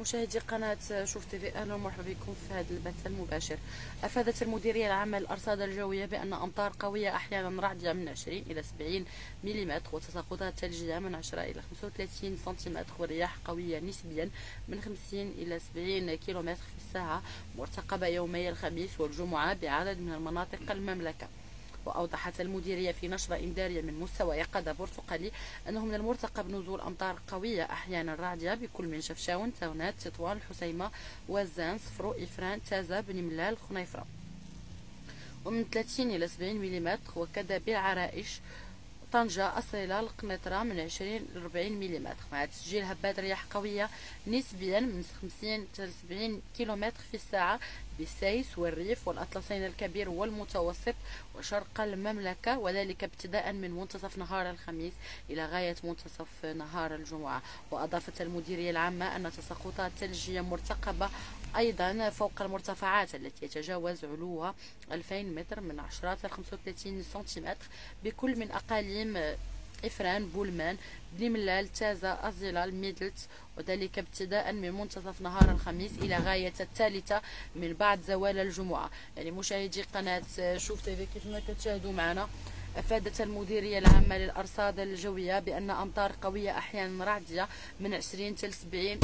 مشاهدي قناة شوف تيفي، أهلا ومرحبا بكم في هذا البث المباشر. أفادت المديرية العامة للأرصاد الجوية بأن أمطار قوية أحيانا رعدية من 20 إلى 70 ملم وتساقطات ثلجية من 10 إلى 35 سنتيمتر ورياح قوية نسبيا من 50 إلى 70 كيلومتر في الساعة مرتقبة يومي الخميس والجمعة بعدد من المناطق المملكة. وأوضحت المديرية في نشرة إنذارية من مستوى يقظة برتقالي أنه من المرتقب نزول أمطار قوية أحيانا رعدية بكل من شفشاون، تاونات، تطوان، الحسيمة، وزان، صفرو، إفران، تازة، بن ملال، خنيفرة، ومن 30 إلى 70 ملم، وكذا بالعرائش، طنجة، أصيلة، القنيطرة من 20 إلى 40 ملم، مع تسجيل هبات رياح قوية نسبيا من 50 إلى 70 كيلومتر في الساعة بالسيس والريف والأطلسين الكبير والمتوسط وشرق المملكة، وذلك ابتداء من منتصف نهار الخميس إلى غاية منتصف نهار الجمعة. وأضافت المديرية العامة أن تساقطات ثلجية مرتقبة أيضا فوق المرتفعات التي يتجاوز علوها 2000 متر من 10 إلى 35 سنتيمتر بكل من أقاليم إفران، بولمان، بن ملال، تازة، أزيلال، ميدلت، وذلك ابتداء من منتصف نهار الخميس إلى غاية الثالثة من بعد زوال الجمعة. يعني مشاهدي قناة شوف تيفي كيف ما كتشاهدوا معنا، أفادت المديرية العامة للأرصاد الجوية بأن أمطار قوية أحيانا رعدية من 20 إلى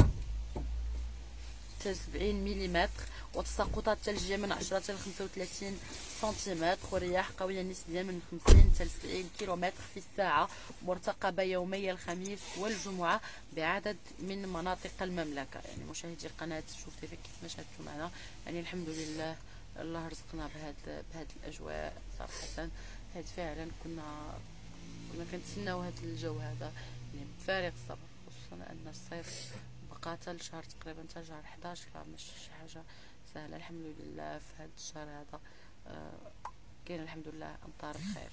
70 ملم وتساقطات ثلجية من 10 إلى 35 سنتيمتر ورياح قوية نسبيا من 50 إلى 70 كيلومتر في الساعة مرتقبة يومي الخميس والجمعة بعدد من مناطق المملكة. يعني مشاهدي قناة شوف تيفي كيف ما شاهدتوا معنا، يعني الحمد لله الله رزقنا بهاد الأجواء. صراحة هاد فعلا كنا كنتسناو هاد الجو هذا يعني بفارغ الصبر، خصوصا أن الصيف قاتل شهر تقريبا حتى شهر 11، فمش شي حاجه سهله. الحمد لله في هذا الشهر هذا كاين الحمد لله امطار الخير.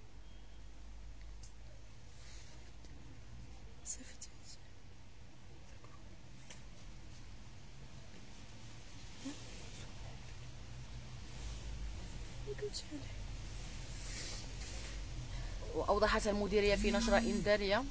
واوضحت المديريه في نشره انذاريه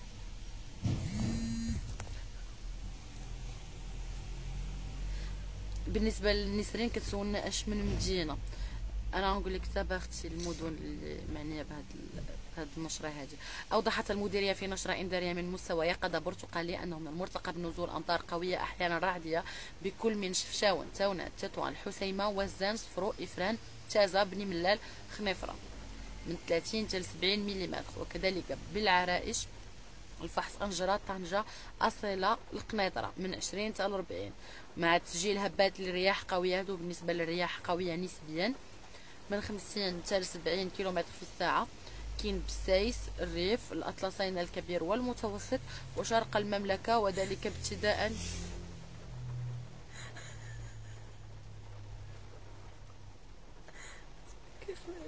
بالنسبه للنسرين كتسولنا اش من مدينه. انا نقول لك دابا اختي المدن اللي معنيه بهذه النشره هذه. اوضحت المديريه في نشره انذاريه من مستوى يقظه برتقالي انه من المرتقب نزول امطار قويه احيانا رعديه بكل من شفشاون، تاونات، تطوان، الحسيمه، وزان، صفرو، افران، تازه، بن ملال، خنيفره من 30 إلى 70 ملم، وكذلك بالعرائش، الفحص، أنجرة، طنجة، أصيلة، القنيطرة من 20 إلى 40، مع تسجيل هبات الرياح قوية. بالنسبة للرياح قوية نسبيا من 50 إلى 70 كيلومتر في الساعة. كاين بالسيس، الريف، الأطلسين الكبير والمتوسط وشرق المملكة، وذلك ابتداء كيف ما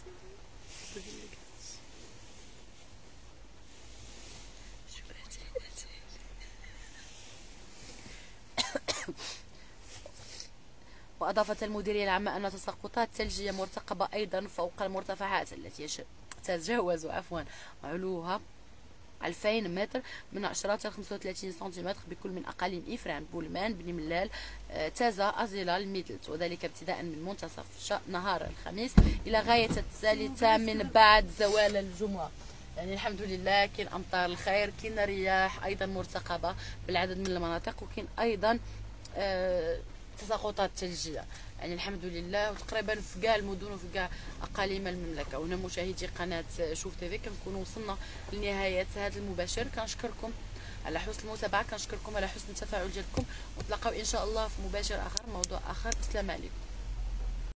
وأضافت المديرية العامة أن تساقطات ثلجية مرتقبة أيضا فوق المرتفعات التي تتجاوز علوها 2000 متر من 10 إلى 35 سنتيمتر بكل من أقاليم إفران، بولمان، بن ملال، تازة، أزيلال، ميدلت، وذلك ابتداء من منتصف نهار الخميس إلى غاية الثالثة من بعد زوال الجمعة. يعني الحمد لله كاين أمطار الخير، كاين رياح أيضا مرتقبة بالعدد من المناطق، وكاين أيضا تساقطات ثلجيه. يعني الحمد لله وتقريبا في كاع المدن وفي كاع اقاليم المملكه. وهنا مشاهدي قناه شوف تيفي كنكونوا وصلنا لنهايه هذا المباشر. كنشكركم على حسن المتابعه، كنشكركم على حسن التفاعل ديالكم، ونتلاقاو ان شاء الله في مباشر اخر، موضوع اخر. السلام عليكم.